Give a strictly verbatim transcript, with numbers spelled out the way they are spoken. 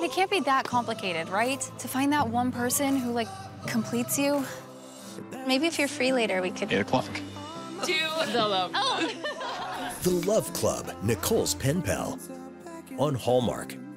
It can't be that complicated, right? To find that one person who, like, completes you. Maybe if you're free later, we could... Eight o'clock. To the love. Oh! The Love Club, Nicole's pen pal. On Hallmark.